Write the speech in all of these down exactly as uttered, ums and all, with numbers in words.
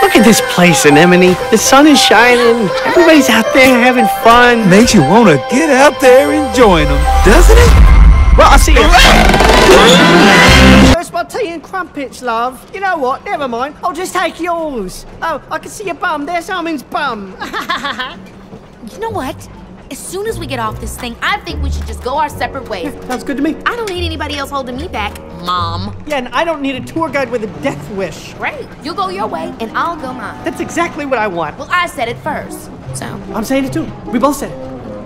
Look at this place, Anemone. The sun is shining. Everybody's out there having fun. Makes you want to get out there and join them, doesn't it? Well, I'll see you. Where's my tea and crumpets, love? You know what? Never mind. I'll just take yours. Oh, I can see your bum. There's Armin's bum. You know what? As soon as we get off this thing, I think we should just go our separate ways. Yeah, sounds good to me. I don't need anybody else holding me back, Mom. Yeah, and I don't need a tour guide with a death wish. Great. You go your way, and I'll go mine. That's exactly what I want. Well, I said it first, so. I'm saying it too. We both said it.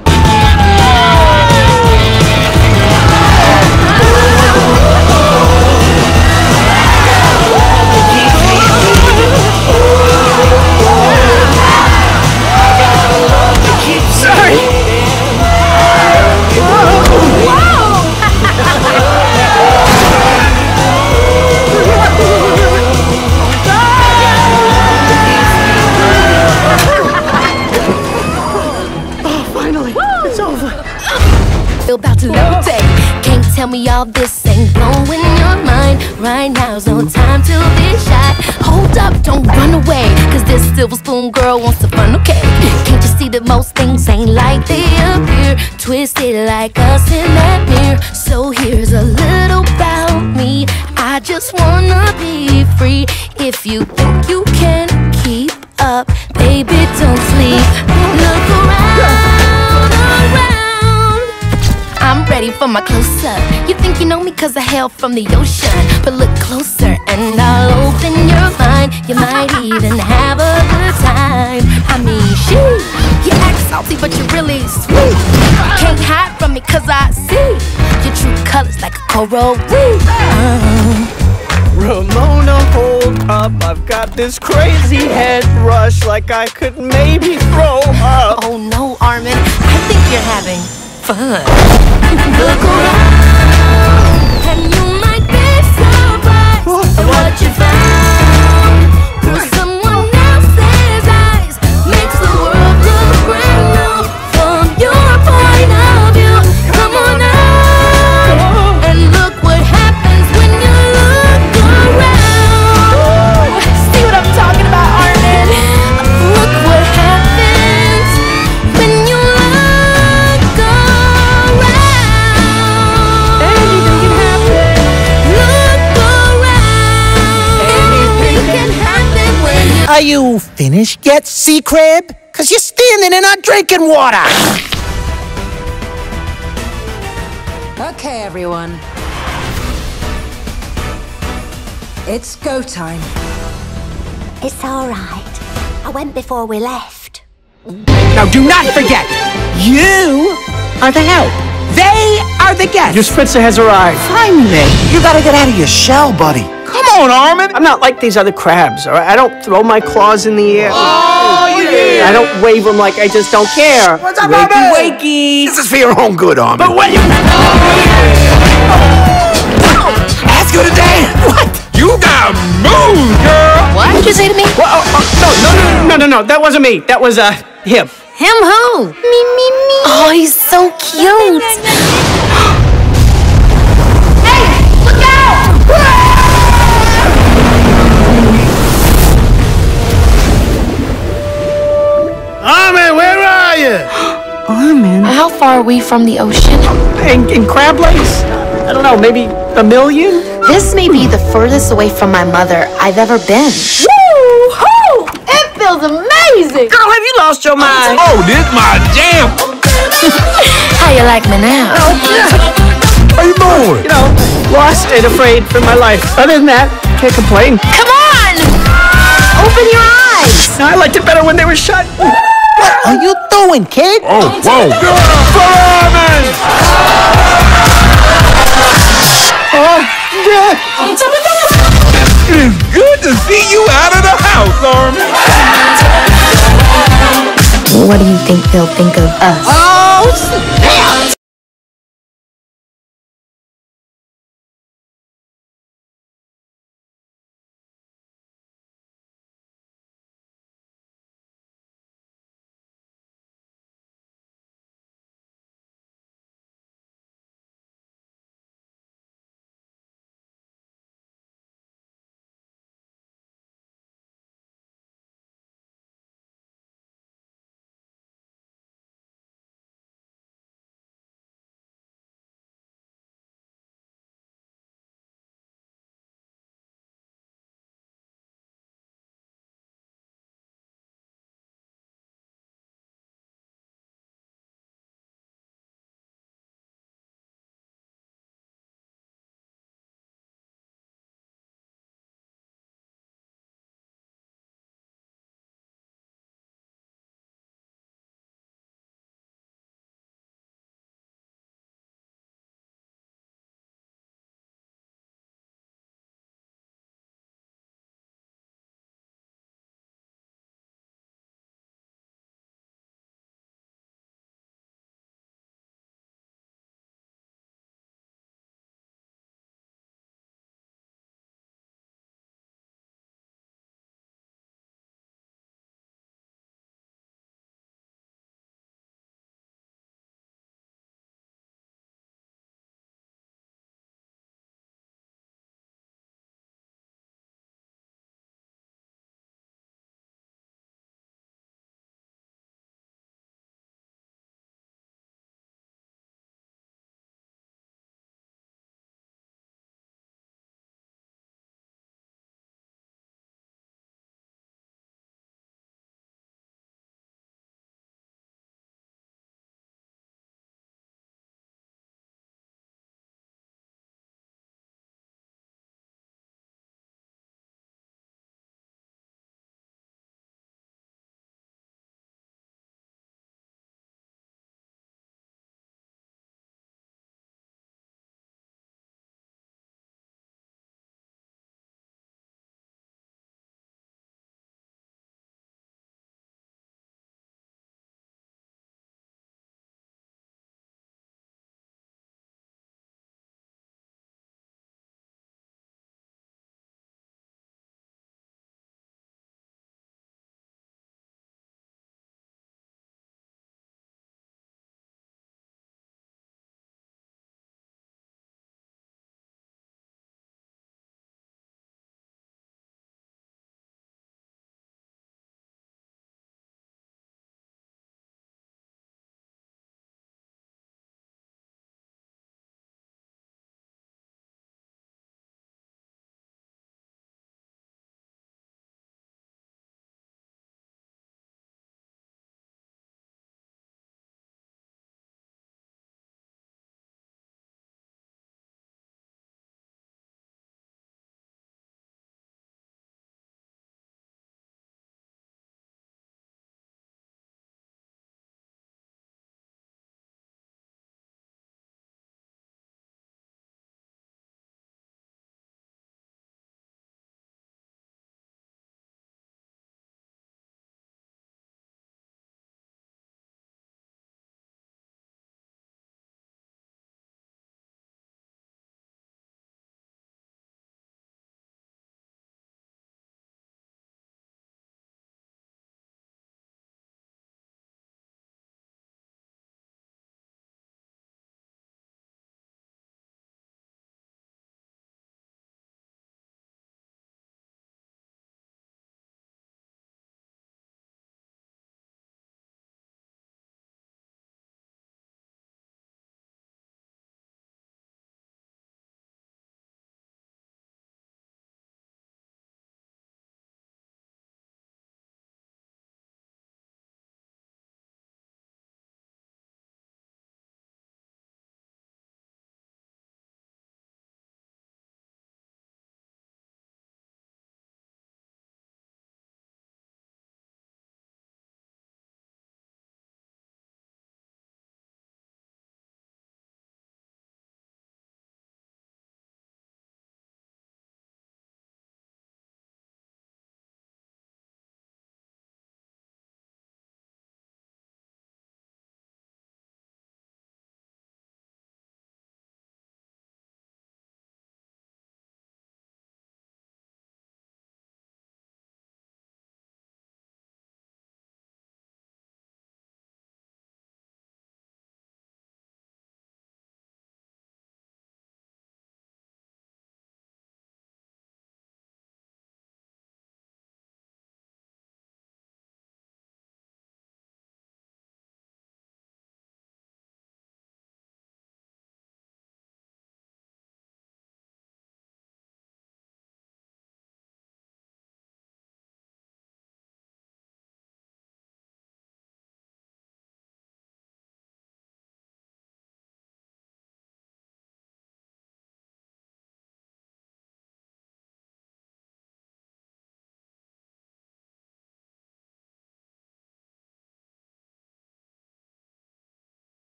About to levitate. Can't tell me all this ain't blowing your mind. Right now's no time to be shy. Hold up, don't run away, cause this silver spoon girl wants to fun, okay? Can't you see that most things ain't like they appear? Twisted like us in that mirror. So here's a little about me. I just wanna be free. If you think you can keep up, baby, don't sleep. Look around, around. I'm ready for my close-up. You think you know me cause I hail from the ocean, but look closer and I'll open your mind. You might even have a good time. I mean, shit, you act salty but you're really sweet. Can't hide from me cause I see your true colors like a coral reef. uh. Ramona, hold up. I've got this crazy head rush like I could maybe throw up. Oh no, Armin, I think you're having fun. Look around, and you might be surprised at what you found. Through someone else's eyes makes the world look brand new from your point of view. Come on out and look what happens when you look around. See what I'm talking about, Armin? Look what happens when you look around. Anything can happen. Look around. Anything can happen when you. Are you finished yet, Sea Crab? Cause you're standing and not drinking water. Okay, everyone. It's go time. It's all right. I went before we left. Now do not forget, you are the help. They are the guests. Your spritzer has arrived. Finally. You gotta get out of your shell, buddy. Come on, Armin. I'm not like these other crabs, all right? I don't throw my claws in the air. Oh, yeah. I don't wave them like I just don't care. What's up, Wakey, Armin? wakey. This is for your own good, Armin. But wait. Ask her to dance. What? You got moves, girl. What did you say to me? Well, oh, oh, no, no, no, no, no, no. That wasn't me. That was uh him. Him who? Me, me, me. Oh, he's so cute. Hey, look out! Armin, where are you? Armin. How far are we from the ocean? In, in Crab Lakes? I don't know, maybe a million? This may be the furthest away from my mother I've ever been. Woo-hoo! It feels amazing! Girl, have you lost your mind? Oh, this my jam. How you like me now? How you doing? You know, lost and afraid for my life. Other than that, can't complain. Come on! Open your eyes! No, I liked it better when they were shut. What are you doing, kid? Oh, whoa. Armin! Oh, yeah. It is good to see you out of the house, Armin. What do you think they'll think of us? Oh, snap!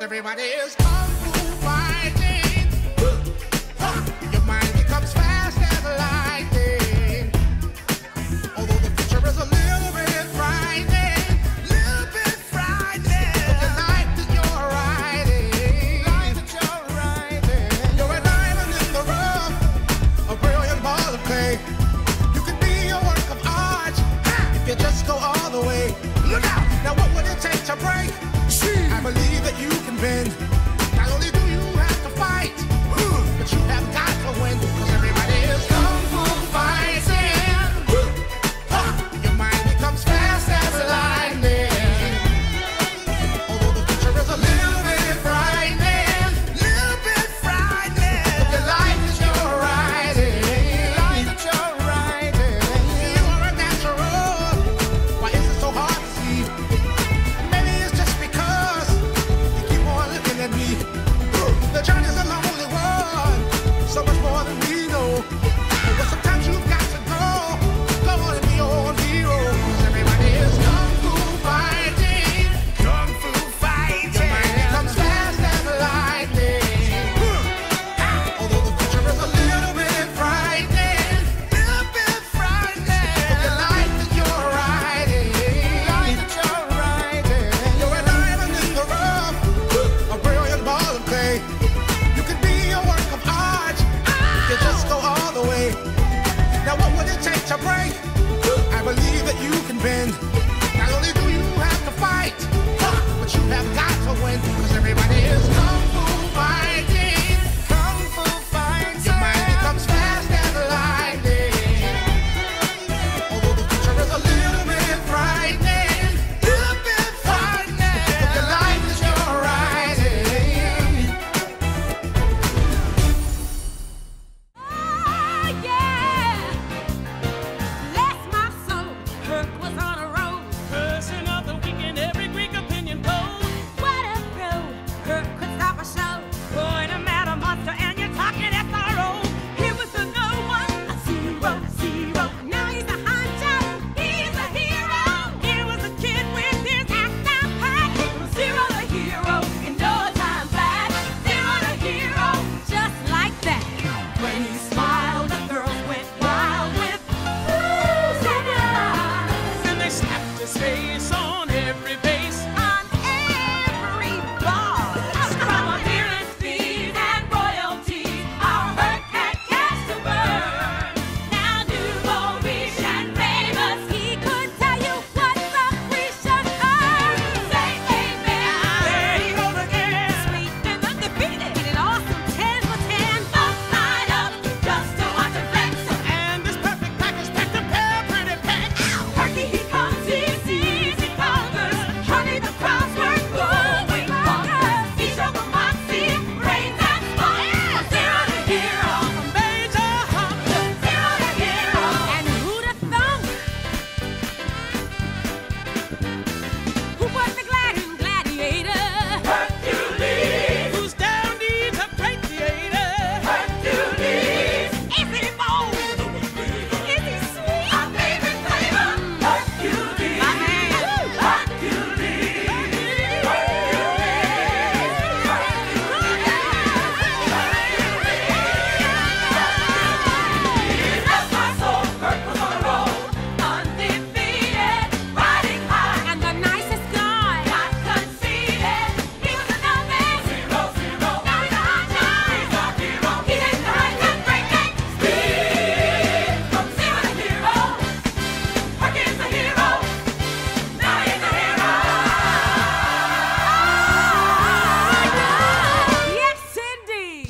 everybody is kung fu fighting. Your mind becomes fast as lightning. Although the future is a little bit frightening, little bit frightening. But the life that you're riding, life that you're riding. You're a diamond in the rough, a brilliant ball of clay. You could be a work of art if you just go all the way. Look out! Now what would it take to break? I believe that you can bend. Not only do you have to fight, but you have got to win. Cause everybody is kung fu fighting. Your mind becomes fast as lightning. Although the future is a little bit frightening, little bit frightening. But the life that you're riding, life that you're riding. You are a natural. Why is it so hard to see? Maybe it's just because you keep on looking at me. The journey's a lonely one, so much more than we know. But sometimes you've got to go, go on and be your own hero. Cause everybody is kung fu fighting, kung fu fighting. Your mind becomes fast as lightning. Although the future is a little bit frightening, little bit frightening. But the life that you're riding, life that you're riding. You're a diamond in the rough, a brilliant ball of clay. You could be a work of art if you just go all the way. Now what would it take to break? I believe that you can bend. Not only do you have to fight, but you have got to win. Cause everybody is kung fu fighting, kung fu fighting. Your mind becomes fast as lightning. Although the future is a little bit frightening, little bit frightening. But the life that you're riding. Oh, yeah. Bless my soul. Kirk was on a roll. Person of the week in every Greek opinion poll. What a pro. Kirk could stop a show. Point him at a monster and you're talking S R O. He was the no one, a zero, zero. Now he's a honcho. He's a hero. He was a kid with his act down pat. Zero to hero in no time flat. Zero to hero, just like that. When he smiled, the girls went wild with ooh, and they slapped his face on every base, on every ball. From appearance fees and royalties, our hurt had cast to burn. Now nouveau riche and famous, he could tell you what the we should earn. Say amen. There he goes again. Sweet and undefeated, and an awesome ten for ten. Upside up, just to watch him flex. And this perfect package packed a pair pretty packs. Perky he comes, he sees, he conquers. Honey, the crowds were going bonkers. He showed the moxie, brains and spunk. Zero to hero, major hop. Zero to hero, and who'd have thunk? Who was the gladiator? Gladiator. Hercules. Who's down needs a great theater? Hercules. Is he bold? Is he sweet? Our favorite flavor. Hercules. My man. Hercules. That's my soul. Kirk was on a roll. Undefeated. Riding high. And the nicest guy. Not conceited. He was a novice. Zero, zero. Now he's a honcho. He's a hero. He takes the right and breaking speed. From zero to hero. Kirk is a hero. Now he's a hero. Yes, indeed.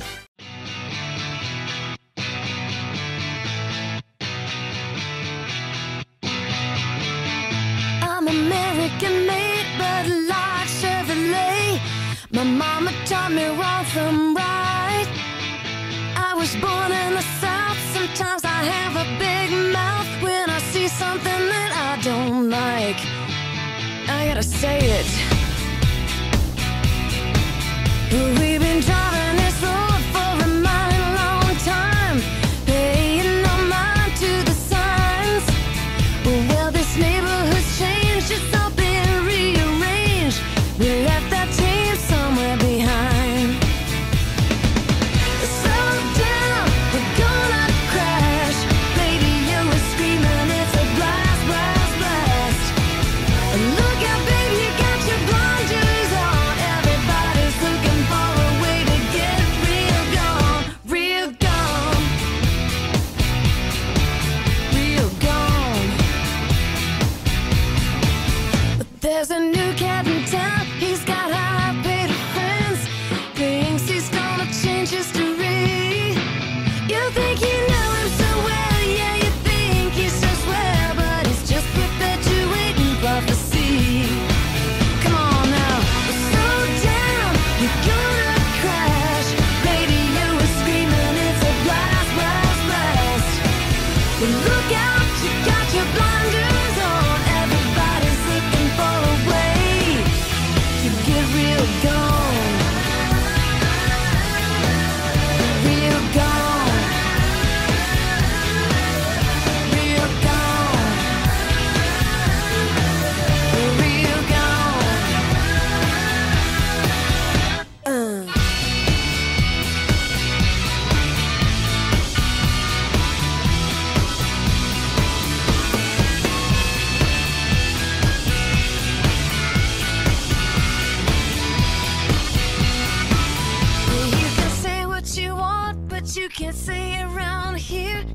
I'm American made, but a large Chevrolet. My mama taught me wrong from right. I was born in the South. Sometimes I have a big mouth when I see something that I don't like. I gotta say it. We've been driving this road for a mighty long time, paying no mind to the signs. Well, this neighborhood's changed, it's all been rearranged. We left that team somewhere behind.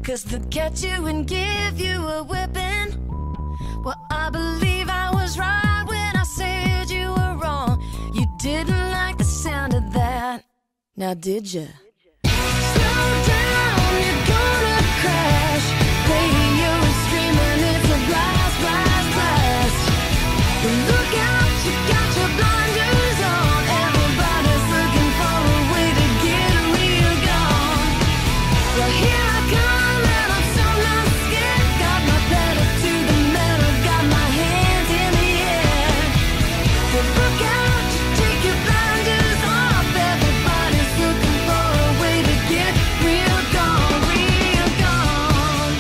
'cause they'll catch you and give you a whipping. Well, I believe I was right when I said you were wrong. You didn't like the sound of that, now did ya? Slow down, you're gonna crash. Radio is screaming, it's a blast, blast, blast. Look out, you got your blinders on. Everybody's looking for a way to get real gone. Well, here I come and I'm so not scared. Got my pedal to the metal, got my hands in the air. Well, look out, you take your blinders off. Everybody's looking for a way to get real gone, real gone,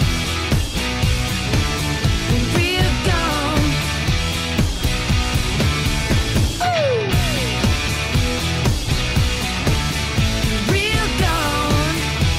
real gone. Ooh. Real gone,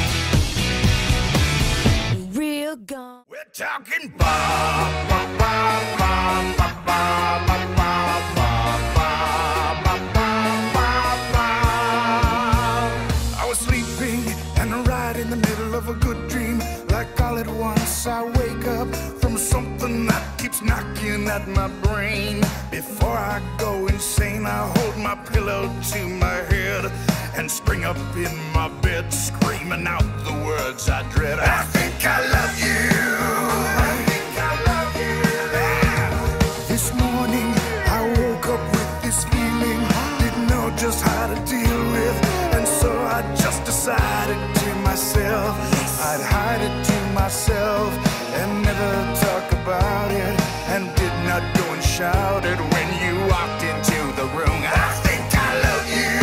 real gone. We're talking bomb, bomb, bomb, bomb, bomb, bomb, bomb, bomb, bomb, bomb, bomb, bomb. I was sleeping and right in the middle of a good dream. Like all at once I wake up from something that keeps knocking at my brain. Before I go insane, I hold my pillow to my head and spring up in my bed, screaming out the words I dread. I think I love you. I think I love you. This morning I woke up with this feeling, didn't know just how to deal with, and so I just decided to myself I'd hide it to myself and never talk about it, and did not go and shout it when you walked into the room. I think I love you.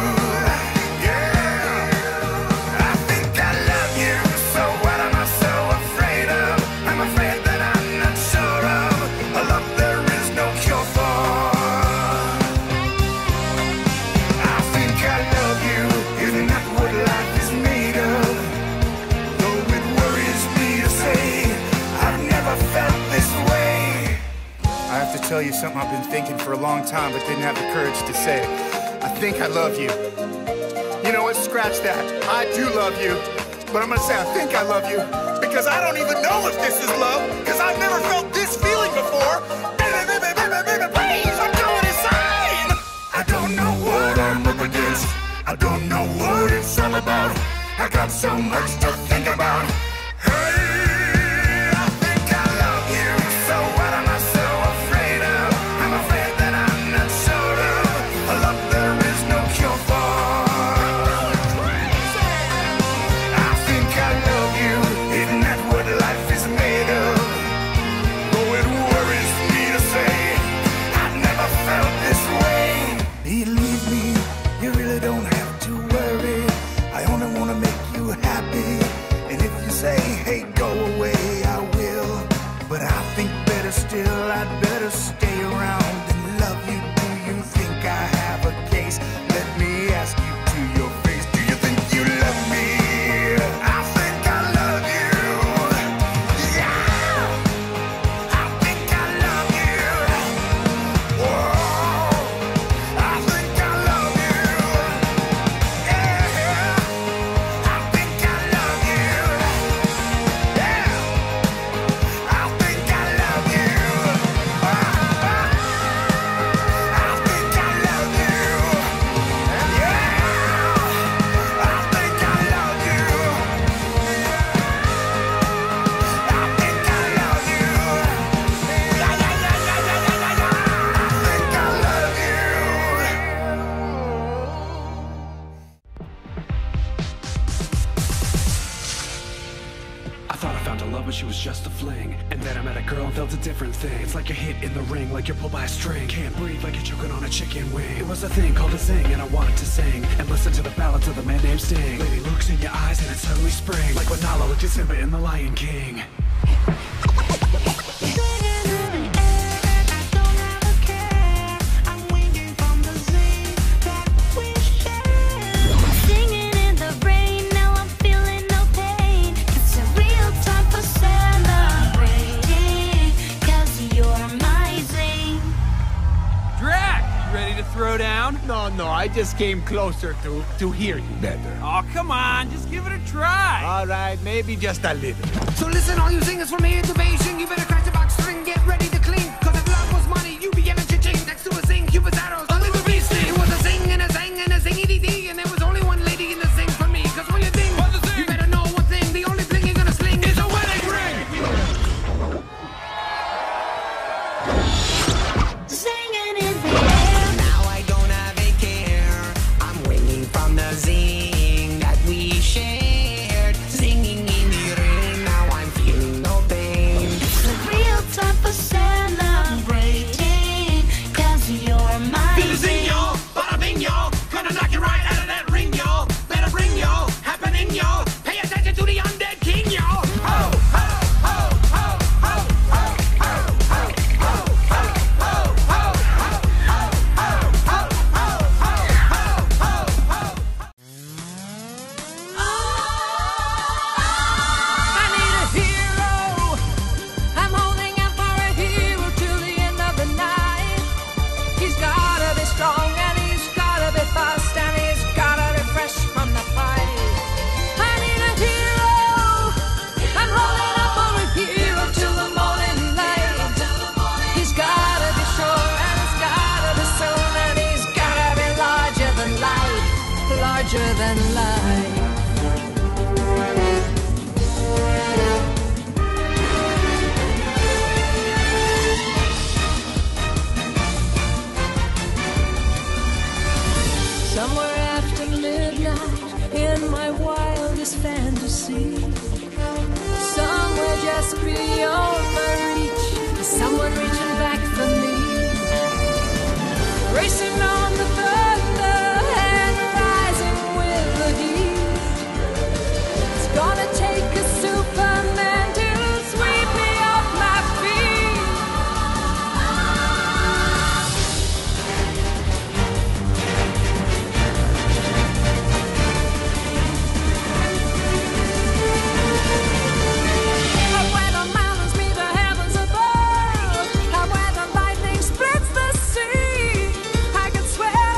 Yeah, I think I love you. So what am I so afraid of? I'm afraid that I'm not sure of a love there is no cure for. I think I love you. Isn't that what life is made of? Though it worries me to say I've never felt this way. I have to tell you something I've been thinking for a long time but didn't have the courage to say. I think I love you. You know what? Scratch that. I do love you. But I'm gonna say I think I love you because I don't even know if this is love, because I've never felt this feeling before. Baby, baby, baby, baby, please, I'm going insane. I don't know what I'm up against. I don't know what it's all about. I got so much to think about. Hey, I think I love you. So what am I so afraid of? I'm afraid that I'm not sure of a love there is no cure for. I think I love you. Isn't that what life is made of? Though it worries me to say I've never felt this way. Believe me, you really don't have to worry. I only wanna make you happy. And if you say, hey, go away, I will. But I think better still, I'd better stay around and love you. Do you think I have a case? Let me ask you to your face. Do you think you love me? I think I love you. Yeah, I think I love you. Whoa, I think I love you. Yeah, I think I love you. Yeah, I think I love you. Ah, ah. I think I love you. Yeah, I think I love you. I think I love you. Yeah, yeah, yeah, yeah, yeah, yeah, yeah, yeah. I think I love you. I thought I found a love, but she was just a fling. And then I met a girl and felt a different thing. It's like a hit in the ring, like you're pulled by a string. Can't breathe like you're choking on a chicken wing. It was a thing called a zing, and I wanted to sing and listen to the ballads of the man named Sting. Lady looks in your eyes and it suddenly springs, like when Nala looked at Simba in The Lion King. Singing in the rain, now I'm feeling no pain. It's a real time for celebrating, 'cause you're my zing. Drac, you ready to throw down? No, no, I just came closer to, to hear you better. Oh, come on, just give it a try. All right, maybe just a little. So listen, all you singers from here to Beijing, you better crash the box string, get ready to clean. Cause if love was money, you'd be getting cha-ching. Next to a sing, Cupid's arrows, only the beast. It was a sing and a sang and a sing-y-dee-dee. And there was only one lady in the sing for me. Cause when you sing, you better know one thing. The only thing you're gonna sling is a wedding ring. Singing in the air. Now I don't have a care. I'm winging from the zing that we shared. Singing in the rain, now I'm feeling no pain. It's a real time for celebrating. Cause you're my Feel the zing, y'all. Bada bing, y'all. Gonna knock you right out of that ring, y'all. Better bring y'all. Happening, y'all. Pay attention to the undead king, y'all. Ho, ho, ho, ho, ho, ho, ho, ho, ho, ho, ho, ho, ho, ho, ho, ho, ho. I need a hero. I'm holding out for a hero till the end of the night. He's gotta be strong and he's gotta be fast and he's gotta be fresh from the fight. I need a hero. I'm holding out for a hero till the morning light. He's gotta be sure and he's gotta be soon and he's gotta be larger than life, larger than life. Somewhere after midnight, in my wildest fantasy, somewhere just beyond my reach, someone reaching back for me, racing on the thunder and rising with the heat. It's gonna take a Superman to sweep me off my feet. Where the mountains meet the heavens above, and where the lightning splits the sea, I could swear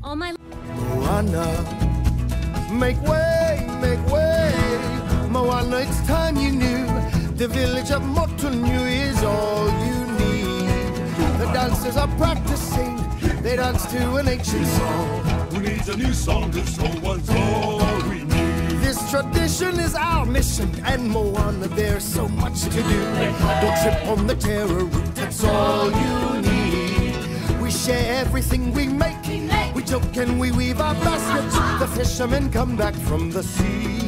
All my Moana, make way, make way. Moana, it's time you knew. The village of Motunui is all you need. The dancers are practicing. They dance to an ancient song. Who needs a new song? This old one's all we need. This tradition is our mission, and Moana, there's so much to do. Don't trip on the terror route, that's all you need. We share everything we make. We joke and we weave our baskets. The fishermen come back from the sea.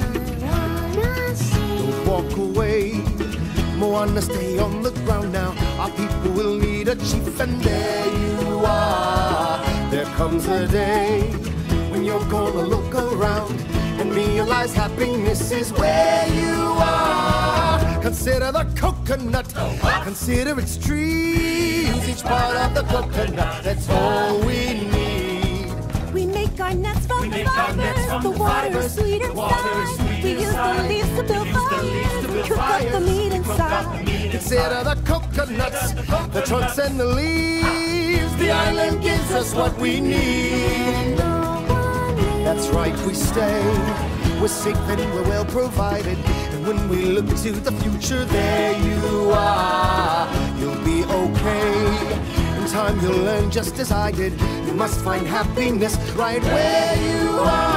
Don't walk away, Moana, stay on the ground now. Our people will need a chief, and there you are. There comes a day when you're gonna look around and realize happiness is where you are. Consider the coconut, consider its trees. Each part of the coconut, that's all we need. We make our nets from the fibers. The water is sweet inside. We use the leaves to build fires. We cook up the meat inside. Consider the coconuts, the trunks and the leaves. The island gives us what we need. That's right, we stay. We're safe and we're well provided. And when we look to the future, there you are. You'll be okay. In time you'll learn just as I did. You must find happiness right where you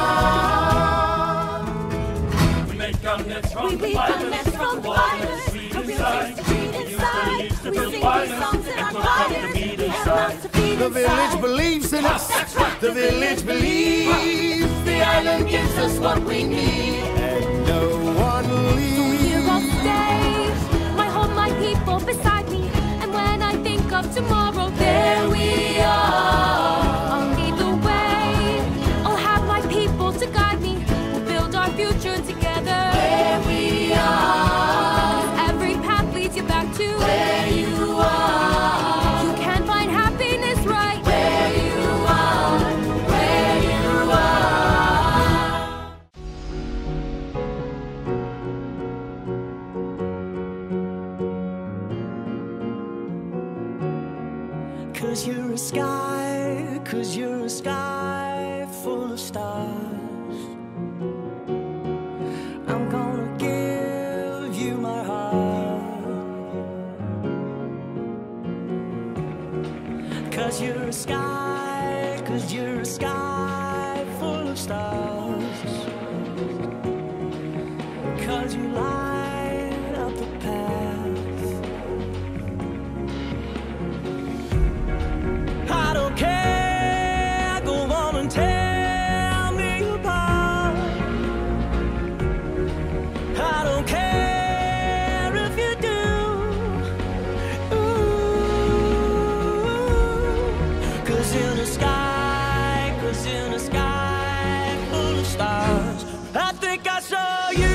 are. We make our nets from We the weave our fibers. nets from the fibers. A real taste to feed inside. We sing these songs in our choirs. We have mouths to feed The village inside. believes in us. The village believes. The island gives us what we need. And no one leaves. Here I'll stay. My home, my people beside me. And when I think of tomorrow, there we are. I'll lead the way. I'll have my people to guide me. We'll build our future together. There we are. 'Cause every path leads you back to where you are. You can find happiness right where you are. Where you are. Cause you're a sky, cause you're a sky full of stars. I'm gonna give you my heart. Cause you're a sky, cause you're a sky full of stars. Cause you light up the path. I don't care, go on and tear me apart. I don't care if you do. Ooh, 'cause in the sky, 'cause in the sky full of stars, I think I saw you.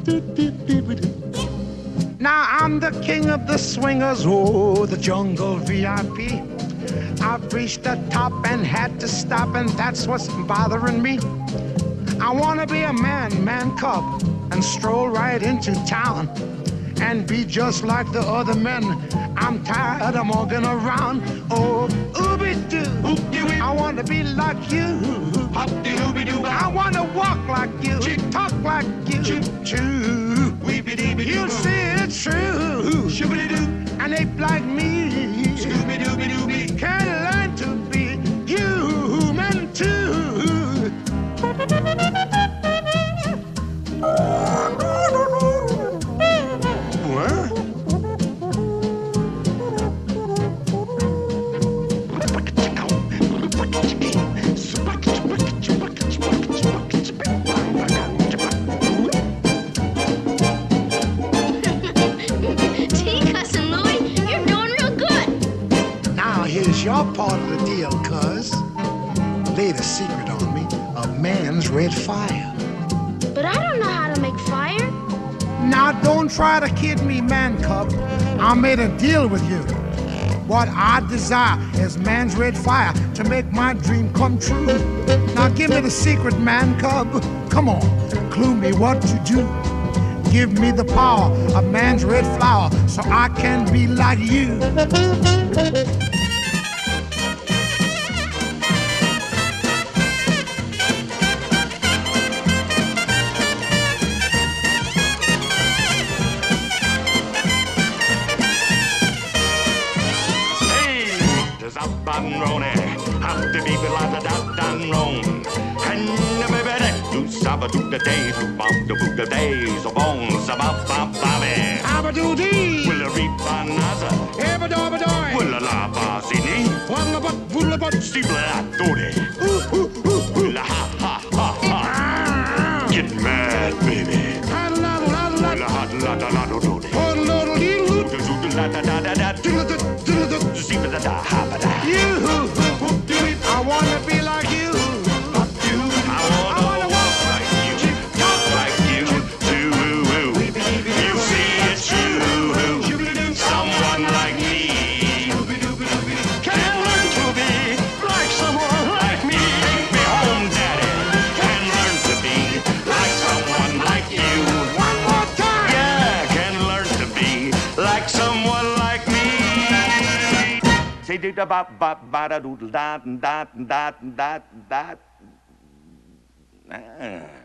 Now I'm the king of the swingers, oh, the jungle V I P. I've reached the top and had to stop, and that's what's bothering me. I wanna be a man, man cub, and stroll right into town and be just like the other men. I'm tired of walking around. Oh, ooby-doo, I wanna be like you. I wanna walk like you, talk like you, too. You see it's true, and ape like me can learn to be human too. Your part of the deal, cuz. Laid a secret on me, a man's red fire. But I don't know how to make fire. Now don't try to kid me, man cub. I made a deal with you. What I desire is man's red fire to make my dream come true. Now give me the secret, man cub. Come on, clue me what to do. Give me the power of man's red flower so I can be like you. Have to be like that and wrong. And baby, do saba do the days, do bum the book the days of bones about Bobby. Abadoo dee. Will a reap another. Ebadobadoy. Will a la basini. Wallabat, bullabat. Sibla dore. Will a ha ha ha ha. Get mad, baby. Will a hot la da la do do. Oh, little little. Do the la da da da da. Sibla da ha ba da. You. I wanna be like you. I wanna walk like you, talk like you, too. You see it's true. Someone like me can learn to be like someone like me. Take me home, Daddy. Can learn to be like someone like you. One more time. Yeah, can learn to be like someone like me. Say do da ba ba ba da doodle da da da da da da. Ah.